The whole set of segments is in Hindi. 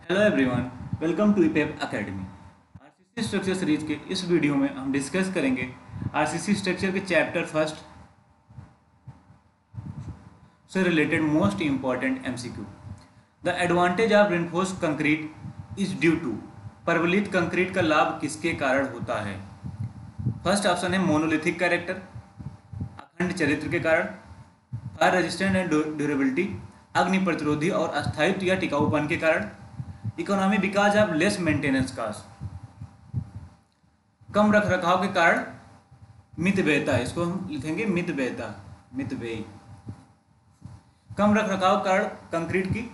हेलो एवरीवन, वेलकम टू ईपेप एकेडमी। आरसीसी स्ट्रक्चर सीरीज के इस वीडियो में हम डिस्कस करेंगे आरसीसी स्ट्रक्चर के चैप्टर फर्स्ट से related most important MCQ. The advantage of reinforce concrete is due to. परवलित कंक्रीट का लाभ किसके कारण होता है? फर्स्ट ऑप्शन है मोनोलिथिक कैरेक्टर, अखंड चरित्र के कारण, फायर रेजिस्टेंट एंड ड्यूरेबिलिटी, अग्नि प्रतिरोधी और अस्थायित्व या टिकाऊपन के कारण, economy because of less maintenance cost, कम रख रखाव के कारण, मितव्ययता, इसको हम लिखेंगे मितव्ययता, मितव्ययी, कम रख रखाव कारण कंक्रीट की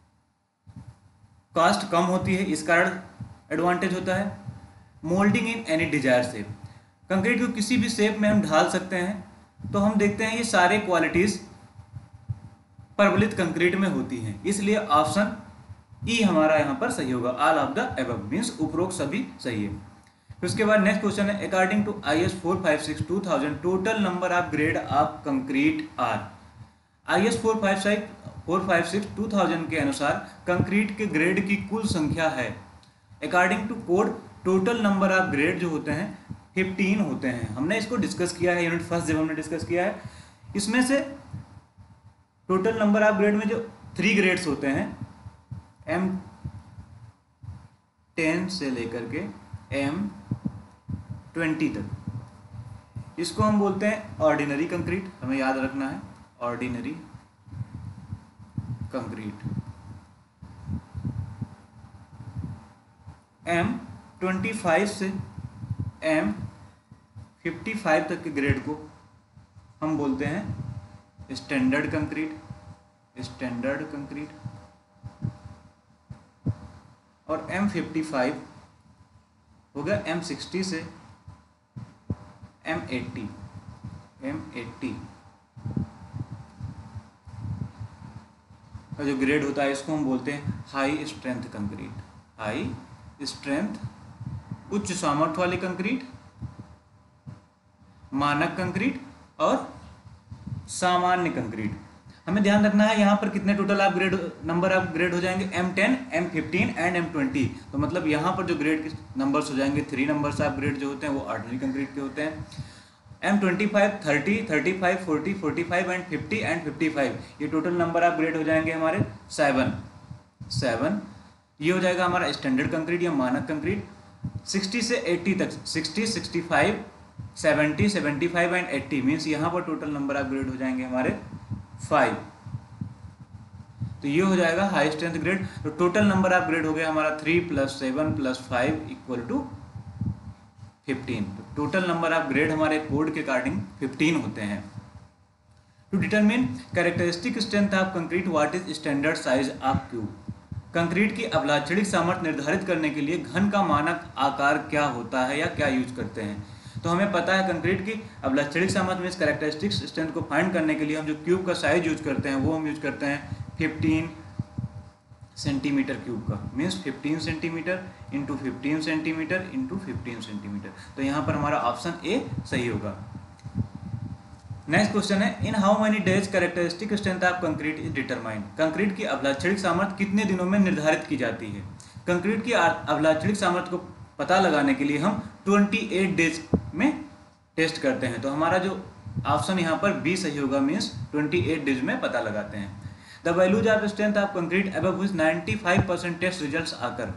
कास्ट कम होती है, इस कारण एडवांटेज होता है। Moulding in any desire shape, concrete को किसी भी शेप में हम ढाल सकते हैं, तो हम देखते हैं ये सारे क्वालिटीज परवलित कंक्रीट में होती हैं, इसलिए ऑप्शन ई हमारा यहाँ पर सही होगा। All of the above means उपरोक्त सभी सही है। फिर उसके बाद नेक्स्ट क्वेश्चन है, according to IS 456-2000 total number of grade of concrete are. IS 456-2000 के अनुसार कंक्रीट के ग्रेड की कुल संख्या है। According to code total number of grade जो होते हैं 15 होते हैं। हमने इसको डिस्कस किया है यूनिट फर्स्ट जब हमने डिस्कस किया है। इसमें से टोटल नंबर ऑफ ग्रेड में जो 3 ग्रेड्स होते हैं M10 से लेकर के M20 तक, इसको हम बोलते हैं ऑर्डिनरी कंक्रीट, हमें याद रखना है ऑर्डिनरी कंक्रीट। M25 से M55 तक के ग्रेड को हम बोलते हैं स्टैंडर्ड कंक्रीट, स्टैंडर्ड कंक्रीट। और M55 हो गया M60 से M80 का जो ग्रेड होता है इसको हम बोलते हैं high strength concrete, high strength, उच्च सामर्थ्य वाली कंक्रीट, मानक कंक्रीट और सामान्य कंक्रीट। हमें ध्यान रखना है यहाँ पर कितने टोटल आप ग्रेड नंबर ऑफ ग्रेड हो जाएंगे, M10, M15 एंड M20। तो मतलब यहाँ पर जो ग्रेड के नंबर्स हो जाएंगे, 3 नंबर्स ऑफ ग्रेड जो होते हैं वो ऑर्डिनरी कंक्रीट के होते हैं। M25, 30, 35, 40, 45 एंड 50 एंड 55, ये टोटल नंबर ऑफ ग्रेड हो जाएंगे हमारे 7। ये हो जाएगा हमारा स्टैंडर्ड कंक्रीट या मानक कंक्रीट। 60 से 80 तक, 60, 65, 70, 75 एंड 80 मीन्स यहाँ पर टोटल नंबर ऑफ ग्रेड हो जाएंगे हमारे 5। तो ये हो जाएगा हाई स्ट्रेंथ ग्रेड। तो टोटल नंबर ऑफ ग्रेड हो गया हमारा 3 + 7 + 5 = 15। तो टोटल नंबर ऑफ ग्रेड हमारे कोड के अकॉर्डिंग 15 होते हैं। To determine characteristic strength of concrete, what is standard size of cube. Concrete की अभिलाक्षणिक सामर्थ्य निर्धारित करने के लिए घन का मानक आकार क्या होता है या क्या यूज करते हैं। तो हमें पता है कंक्रीट की अभिलाक्षणिक सामर्थ्य मीन्स कैरेक्टरिस्टिक स्ट्रेंथ को फाइंड करने के लिए हम जो क्यूब का साइज यूज करते हैं वो हम यूज करते हैं 15 सेंटीमीटर क्यूब का, means 15 centimetre into 15 centimetre into 15 centimetre. तो यहाँ पर हमारा ऑप्शन ए सही होगा। नेक्स्ट क्वेश्चन है, in how many days characteristic strength of concrete is determined. Concrete की अभिलाक्षणिक सामर्थ्य कितने दिनों में निर्धारित की जाती है। कंक्रीट की अभिलाक्षणिक सामर्थ्य को पता लगाने के लिए हम 28 डेज में टेस्ट करते हैं। तो हमारा जो ऑप्शन यहाँ पर बी सही होगा, मीन्स 28 डेज में पता लगाते हैं। The values of strength of concrete above which 95% test results आकर।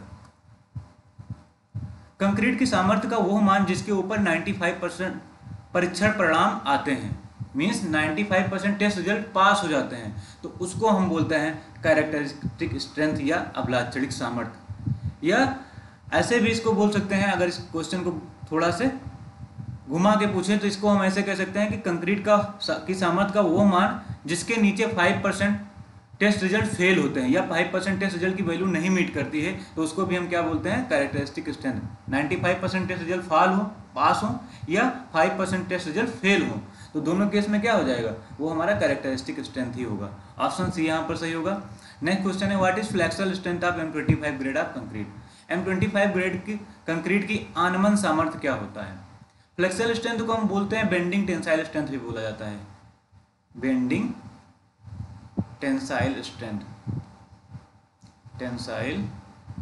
कंक्रीट की सामर्थ्य का वो मान जिसके ऊपर 95% परीक्षण परिणाम आते हैं, मीन्स 95% टेस्ट रिजल्ट पास हो जाते हैं, तो उसको हम बोलते हैं कैरेक्टरिस्टिक स्ट्रेंथ या अभिलाक्षणिक सामर्थ्य। या ऐसे भी इसको बोल सकते हैं, अगर इस क्वेश्चन को थोड़ा से घुमा के पूछें तो इसको हम ऐसे कह सकते हैं कि कंक्रीट की सामर्थ्य का वो मान जिसके नीचे 5% टेस्ट रिजल्ट फेल होते हैं या 5% टेस्ट रिजल्ट की वैल्यू नहीं मीट करती है, तो उसको भी हम क्या बोलते हैं characteristic strength. 95% test result pass हो या 5% टेस्ट रिजल्ट फेल हो, तो दोनों केस में क्या हो जाएगा, वो हमारा कैरेक्टरिस्टिक स्ट्रेंथ ही होगा। ऑप्शन सी यहाँ पर सही होगा। नेक्स्ट क्वेश्चन है, what is flexural strength of M25 grade of concrete. M25 grade की कंक्रीट की आनमन सामर्थ्य क्या होता है। फ्लेक्सुरल स्ट्रेंथ को हम बोलते हैं बेंडिंग टेंसाइल स्ट्रेंथ भी बोला जाता है, bending tensile strength, tensile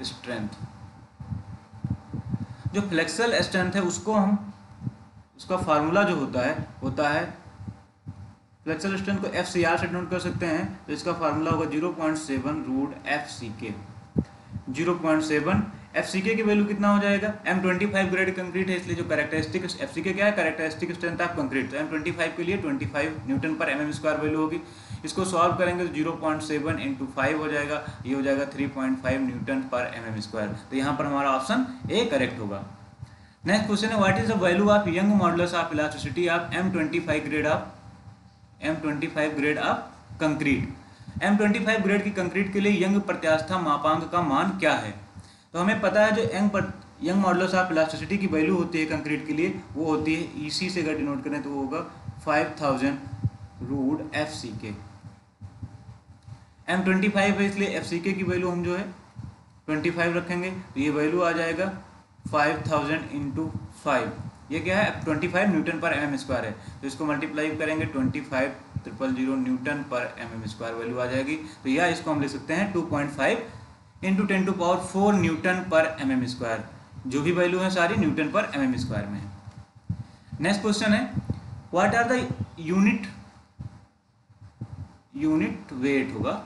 strength. जो फ्लेक्सल स्ट्रेंथ है उसका फार्मूला जो होता है फ्लेक्सल स्ट्रेंथ को FCR से नोट कर सकते हैं। तो इसका फार्मूला होगा 0.7 रूट FCK। 0.7 FCK की वैल्यू कितना हो जाएगा? M25 ग्रेड कंक्रीट है, इसलिए जो कैरेक्टरिस्टिक FCK क्या है? Characteristic strength of concrete. तो M25 के लिए 25 Newton per mm square value होगी। इसको सॉल्व करेंगे तो 0.7 इंटू 5 हो जाएगा, ये हो जाएगा 3.5 न्यूटन पर mm स्क्वायर। तो यहाँ पर हमारा ऑप्शन ए करेक्ट होगा। नेक्स्ट क्वेश्चन है, what is the value of Young modulus of elasticity of M25 grade of concrete. M25 grade की कंक्रीट के लिए यंग प्रत्यास्था मापांक का मान क्या है? तो हमें पता है जो यंग मॉडुलस ऑफ इलास्टिसिटी की वैल्यू होती है कंक्रीट के लिए, वो होती है EC से अगर डिनोट करें तो वो होगा 5000 रूट FCK। M25 है इसलिए FCK की वैल्यू हम जो है 25 रखेंगे, तो ये वैल्यू आ जाएगा 5000 इंटू 5। ये क्या है? 25 न्यूटन पर mm स्क्वायर है, तो इसको मल्टीप्लाई करेंगे 25,000 Newton per mm square value आ जाएगी। तो यह इसको हम ले सकते हैं 2.5 into 10⁴ newton per mm square. जो भी वैल्यू है सारी न्यूटन पर mm स्क्वायर में है। नेक्स्ट क्वेश्चन है, what are the unit weight होगा।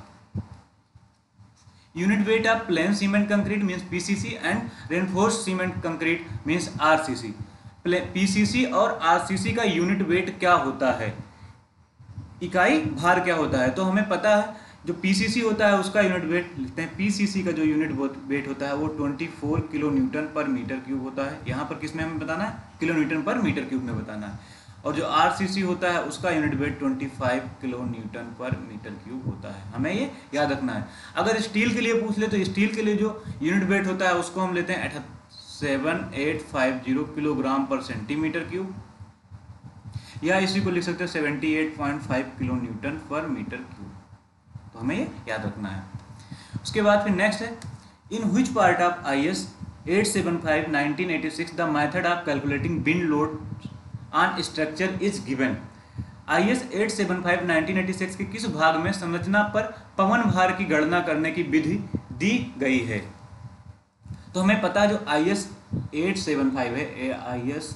Unit weight of plain cement concrete means PCC and reinforced cement concrete means RCC। PCC और RCC का यूनिट वेट क्या होता है? इकाई भार क्या होता है? तो हमें पता है जो PCC होता है उसका यूनिट वेट लिखते हैं। PCC का जो यूनिट वेट होता है वो 24 kilo newton per metre cube होता है। यहाँ पर किस में हमें बताना है? Kilo newton per metre cube में बताना है। और जो RCC होता है उसका unit weight 25 kilo newton per metre cube होता है। हमें ये याद रखना है। अगर स्टील के लिए पूछ ले तो स्टील के लिए जो यूनिट वेट होता है उसको हम लेते हैं 7850 किलोग्राम पर सेंटीमीटर क्यूब, या इसी को लिख सकते हैं 78.5 kilo newton per metre cube. तो हमें ये याद रखना है। उसके बाद फिर नेक्स्ट है, in which part of IS 875/1986 the method of calculating wind load on structure is given. IS 875/1986 के किस भाग में संरचना पर पवन भार की गणना करने की विधि दी गई है? तो हमें पता है जो IS 875 है, IS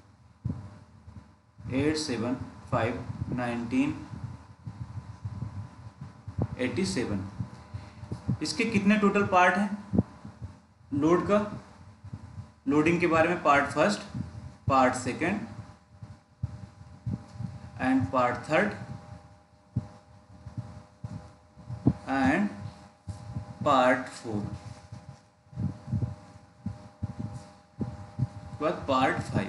875/1987, इसके कितने टोटल पार्ट हैं? लोड का, लोडिंग के बारे में part first, part second and part third and part fourth, उसके बाद पार्ट 5।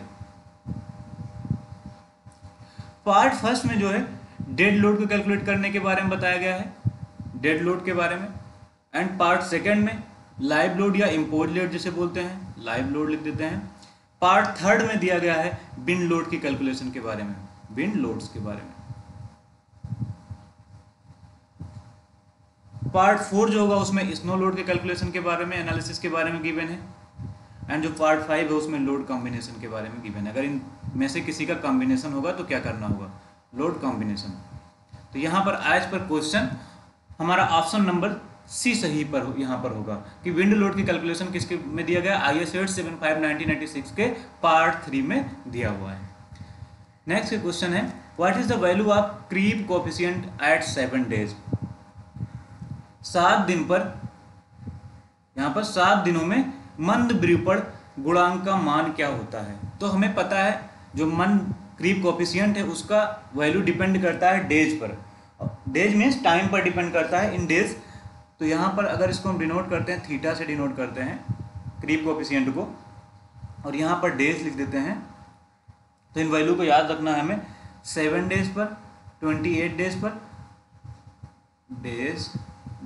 पार्ट फर्स्ट में जो है डेड लोड को कैलकुलेट करने के बारे में बताया गया है, डेड लोड के बारे में। एंड पार्ट सेकंड में लाइव लोड या इम्पोज लोड जिसे बोलते हैं, लाइव लोड लिख देते हैं। पार्ट थर्ड में दिया गया है विंड लोड की कैलकुलेशन के बारे में, विंड लोड्स के बारे में। पार्ट 4 जो होगा उसमें स्नो लोड के कैलकुलेशन के बारे में, एनालिसिस के बारे में गिवन है। एंड जो पार्ट 5 है उसमें लोड कॉम्बिनेशन के बारे में गिवन है। अगर इन में से किसी का कॉम्बिनेशन होगा तो क्या करना होगा? Load combination. तो यहाँ पर आज पर क्वेश्चन हमारा ऑप्शन नंबर C सही पर यहाँ पर होगा कि विंड लोड की कैलकुलेशन किसके में दिया गया? IS 875/1986 के पार्ट 3 में दिया हुआ है। नेक्स्ट क्वेश्चन है, what is the value of creep coefficient at 7 days. 7 दिन पर, यहाँ पर 7 दिनों में मंद विरूपण गुणांक का मान क्या होता है? तो हमें पता है जो मंद क्रीप कोएफिशिएंट है उसका वैल्यू डिपेंड करता है डेज पर। डेज मीन्स टाइम पर डिपेंड करता है, इन डेज। तो यहाँ पर अगर इसको हम डिनोट करते हैं, थीटा से डिनोट करते हैं क्रीप कोएफिशिएंट को, और यहाँ पर डेज लिख देते हैं। तो इन वैल्यू को याद रखना है हमें। 7 डेज पर, 28 डेज पर, डेज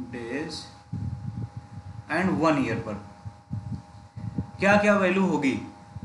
एंड 1 ईयर पर क्या क्या वैल्यू होगी?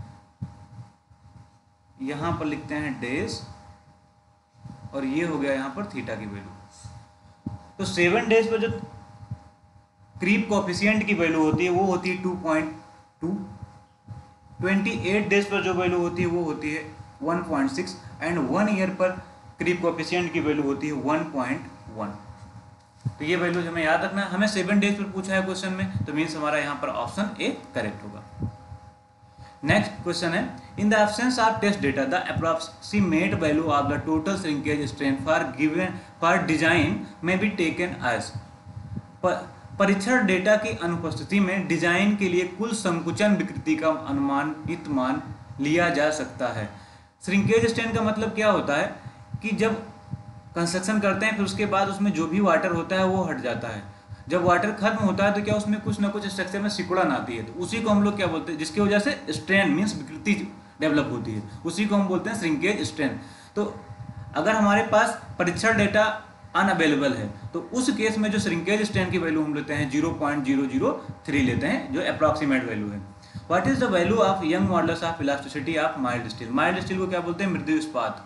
यहाँ पर लिखते हैं डेज, और ये हो गया यहाँ पर थीटा की वैल्यू। तो 7 डेज पर जो क्रीप कोएफिशिएंट की वैल्यू होती है वो होती है 2.2। 28 डेज पर जो वैल्यू होती है वो होती है 1.6 एंड 1 ईयर पर क्रीप कोएफिशिएंट की वैल्यू होती है 1.1। तो ये वैल्यूज हमें याद रखना है। हमें 7 डेज पर पूछा है क्वेश्चन में, तो मीन्स हमारा यहाँ पर ऑप्शन ए करेक्ट होगा। नेक्स्ट क्वेश्चन है, in the absence of test data the approximate value of the total shrinkage strength for design may be taken as. परीक्षण डेटा की अनुपस्थिति में डिजाइन के लिए कुल संकुचन विकृति का अनुमानित मान लिया जा सकता है। श्रिंकेज स्ट्रेंथ का मतलब क्या होता है कि जब कंस्ट्रक्शन करते हैं फिर उसके बाद उसमें जो भी वाटर होता है वो हट जाता है। जब वाटर खत्म होता है तो क्या उसमें कुछ ना कुछ स्ट्रक्चर में सिकुड़न आती है, तो उसी को हम लोग क्या बोलते हैं, जिसकी वजह से स्ट्रेन मीन्स विकृति डेवलप होती है, उसी को हम बोलते हैं श्रिंकेज स्ट्रेन। तो अगर हमारे पास परीक्षण डेटा अनअवेलेबल है तो उस केस में जो श्रिंकेज स्ट्रेन की वैल्यू हम लेते हैं 0.003 लेते हैं, जो अप्रॉक्सीमेट वैल्यू है। What is the value of Young modulus of elasticity of mild steel. Mild steel को क्या बोलते हैं, मृदु इस्पात।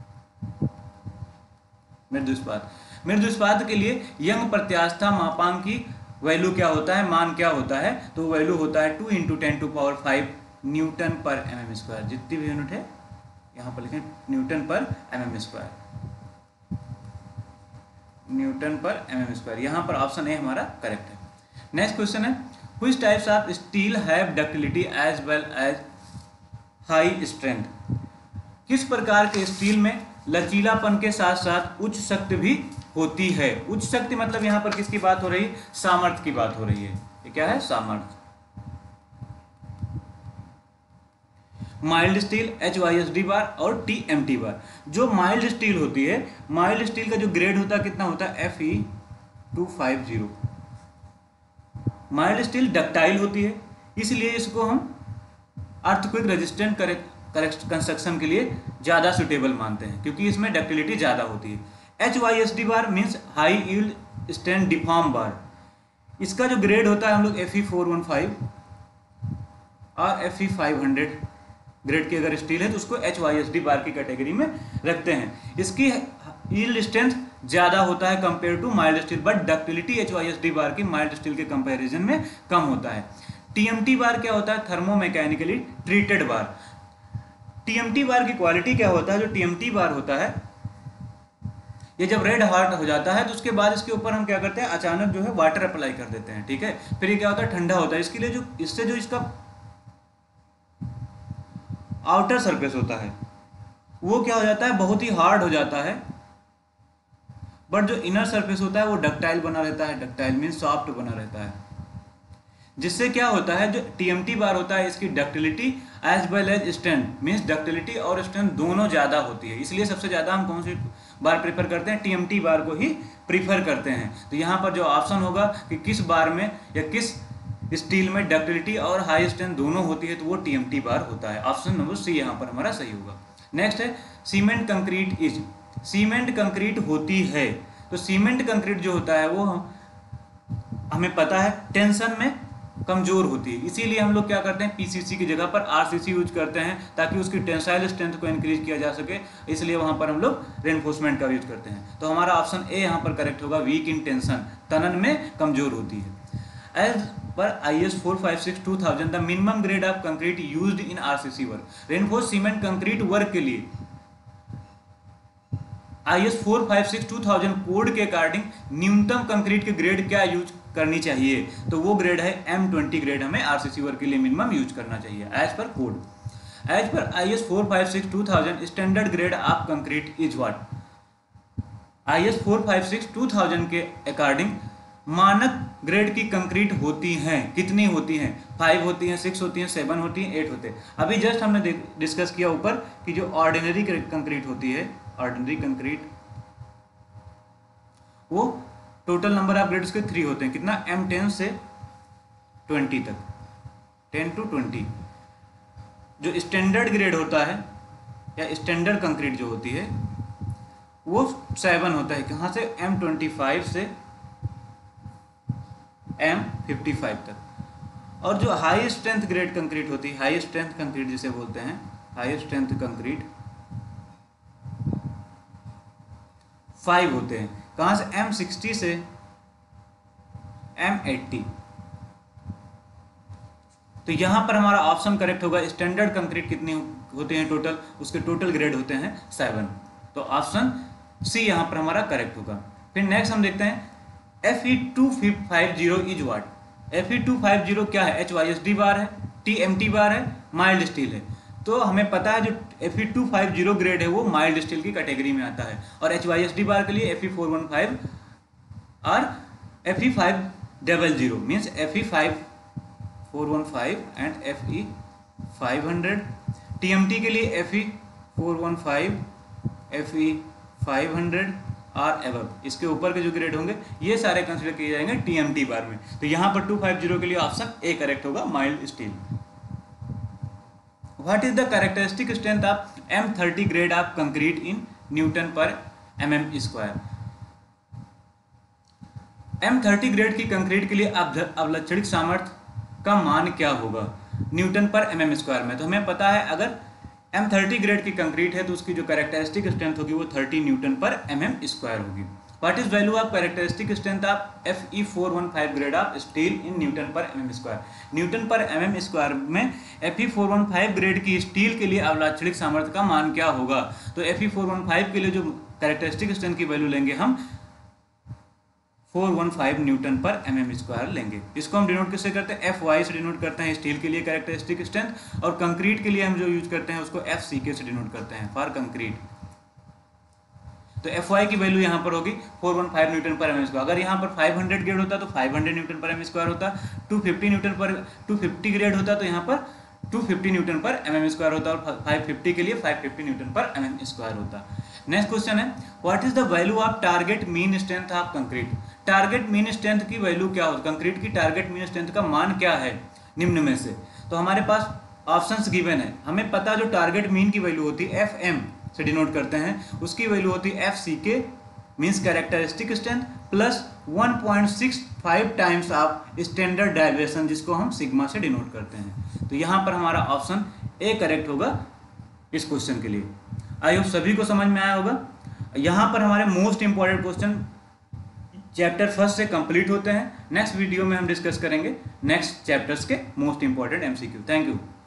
मृदु इस्पात के लिए यंग प्रत्यास्था मापांक की वैल्यू क्या होता है, मान क्या होता है, तो वैल्यू होता है 2 × 10⁵ न्यूटन पर mm²। जितनी भी यूनिट है यहाँ पर लिखें Newton per mm², Newton per mm²। यहाँ पर ऑप्शन ए हमारा करेक्ट है। नेक्स्ट क्वेश्चन है, which types of steel have ductility as well as high strength. किस प्रकार के स्टील में लचीलापन के साथ साथ उच्च शक्ति भी होती है। उच्च शक्ति मतलब यहाँ पर किसकी बात हो रही है, सामर्थ्य की बात हो रही है। ये क्या है, सामर्थ्य। माइल्ड स्टील HYSD बार और TMT बार। जो माइल्ड स्टील होती है, माइल्ड स्टील का जो ग्रेड होता है कितना होता है, Fe250। माइल्ड स्टील डक्टाइल होती है, इसलिए इसको हम अर्थक्वेक रेजिस्टेंट कंस्ट्रक्शन के लिए ज़्यादा सुटेबल मानते हैं, क्योंकि इसमें डक्टिलिटी ज़्यादा होती है। HYSD bar means high yield strength deform bar. इसका जो ग्रेड होता है हम लोग Fe415 और Fe500 ग्रेड की अगर स्टील है तो उसको HYSD बार की कैटेगरी में रखते हैं। इसकी यील्ड स्ट्रेंथ ज़्यादा होता है compare to mild steel, but ductility HYSD bar की माइल्ड स्टील के कंपैरिजन में कम होता है। TMT बार क्या होता है, thermomechanically treated bar. TMT bar की क्वालिटी क्या होता है, जो TMT बार होता है ये जब रेड हॉट हो जाता है तो उसके बाद इसके ऊपर हम क्या करते हैं, अचानक जो है वाटर अप्लाई कर देते हैं, ठीक है। फिर ये क्या होता है, ठंडा होता है। इसके लिए जो इससे जो इसका आउटर सरफेस होता है वो क्या हो जाता है, बहुत ही हार्ड हो जाता है, बट जो इनर सरफेस होता है वो डक्टाइल बना रहता है। डक्टाइल मीन्स सॉफ्ट बना रहता है, जिससे क्या होता है, जो TMT बार होता है इसकी ductility as well as strength means ductility और स्ट्रेंथ दोनों ज़्यादा होती है। इसलिए सबसे ज़्यादा हम कौन सी बार प्रीफर करते हैं, TMT बार को ही प्रीफर करते हैं। तो यहाँ पर जो ऑप्शन होगा कि किस बार में या किस स्टील में डक्टिलिटी और हाई स्ट्रेंथ दोनों होती है, तो वो TMT बार होता है। ऑप्शन नंबर सी यहाँ पर हमारा सही होगा। नेक्स्ट है, cement concrete is. Cement concrete होती है, तो सीमेंट कंक्रीट जो होता है वो हमें पता है टेंशन में कमजोर होती है, इसीलिए हम लोग क्या करते हैं, PCC की जगह पर RCC यूज करते हैं ताकि उसकी टेंसाइल स्ट्रेंथ को इंक्रीज किया जा सके। इसलिए वहां पर हम लोग रेनफोर्समेंट का यूज करते हैं। तो हमारा ऑप्शन ए यहाँ पर करेक्ट होगा, वीक इन टेंशन, तनन में कमजोर होती है। As per IS 456-2000 the minimum grade of concrete used in RCC work. Reinforce cement concrete work के लिए IS 456-2000 कोड के अकॉर्डिंग न्यूनतम कंक्रीट के ग्रेड क्या यूज करनी चाहिए, तो वो ग्रेड है M20 ग्रेड हमें RCC वर्क के लिए मिनिमम यूज करना चाहिए as per code. As per IS 456-2000 standard grade of concrete is what. IS 456-2000 के अकॉर्डिंग मानक ग्रेड की कंक्रीट होती हैं, कितनी होती हैं, 5 होती हैं, 6 होती हैं, 7 होती हैं, 8 होते हैं। अभी जस्ट हमने डिस्कस किया ऊपर कि जो ऑर्डिनरी कंक्रीट होती है, ऑर्डिनरी कंक्रीट, वो टोटल नंबर ऑफ ग्रेड्स के 3 होते हैं, कितना, M10 से 20 तक, 10 to 20। जो स्टैंडर्ड ग्रेड होता है या स्टैंडर्ड कंक्रीट जो होती है वो 7 होता है, कहाँ से, M25 से M55 तक। और जो हाई स्ट्रेंथ ग्रेड कंक्रीट होती है, हाई स्ट्रेंथ कंक्रीट जिसे बोलते हैं, हाई स्ट्रेंथ कंक्रीट 5 होते हैं, कहाँ से, M60 से M80। तो यहां पर हमारा ऑप्शन करेक्ट होगा, स्टैंडर्ड कंक्रीट कितने होते हैं टोटल, उसके टोटल ग्रेड होते हैं 7। तो ऑप्शन सी यहां पर हमारा करेक्ट होगा। फिर नेक्स्ट हम देखते हैं Fe250 इज व्हाट? Fe250 क्या है? HYSD बार है, TMT बार है, माइल्ड स्टील है। तो हमें पता है जो Fe250 ग्रेड है वो माइल्ड स्टील की कैटेगरी में आता है, और HYSD बार के लिए Fe415 और Fe500 means Fe415 and Fe500। TMT के लिए Fe415, Fe500 और एबव, इसके ऊपर के जो ग्रेड होंगे ये सारे कंसिडर किए जाएंगे TMT बार में। तो यहाँ पर 250 के लिए ऑप्शन ए करेक्ट होगा, mild steel. What is the characteristic strength of M30 grade of concrete in newton per mm²? M30 grade की कंक्रीट के लिए अवलक्षणिक सामर्थ्य का मान क्या होगा न्यूटन पर mm² में? तो हमें पता है अगर M30 ग्रेड की कंक्रीट है तो उसकी जो कैरेक्टरिस्टिक स्ट्रेंथ होगी वो 30 न्यूटन पर mm² होगी। What is value of characteristic strength of Fe415 grade of steel in newton per mm²? Newton per mm² में Fe415 ग्रेड की स्टील के लिए अवलक्षणिक सामर्थ्य का मान क्या होगा? तो Fe415 के लिए जो कैरेक्टरिस्टिक स्ट्रेंथ की वैल्यू लेंगे हम 415 न्यूटन पर mm² लेंगे। इसको हम डिनोट किससे करते हैं? Fy से डिनोट करते हैं स्टील के लिए कैरेक्टरिस्टिक स्ट्रेंथ, और कंक्रीट के लिए हम जो यूज करते हैं उसको FCK से डिनोट करते हैं, फॉर कंक्रीट। तो Fy की वैल्यू यहाँ पर होगी 415 न्यूटन पर mm²। अगर यहाँ पर 500 ग्रेड होता तो 500 न्यूटन पर mm² होता, 250 ग्रेड होता तो यहाँ पर 250 न्यूटन पर mm² होता, और 550 के लिए 550 न्यूटन पर mm² होता। नेक्स्ट क्वेश्चन है, what is the value of target mean strength of concrete? Target mean strength की वैल्यू क्या हो? कंक्रीट की टारगेट मीन स्ट्रेंथ का मान क्या है निम्न में से? तो हमारे पास ऑप्शंस गिवन है। हमें पता जो टारगेट मीन की वैल्यू होती है FM से डिनोट करते हैं, उसकी वैल्यू होती है FCK means characteristic strength plus 1.65 times of standard deviation, जिसको हम सिग्मा से डिनोट करते हैं। तो यहाँ पर हमारा ऑप्शन ए करेक्ट होगा इस क्वेश्चन के लिए। आई होप सभी को समझ में आया होगा। यहाँ पर हमारे most important question chapter first से कंप्लीट होते हैं। नेक्स्ट वीडियो में हम डिस्कस करेंगे नेक्स्ट चैप्टर्स के most important MCQ। Thank you.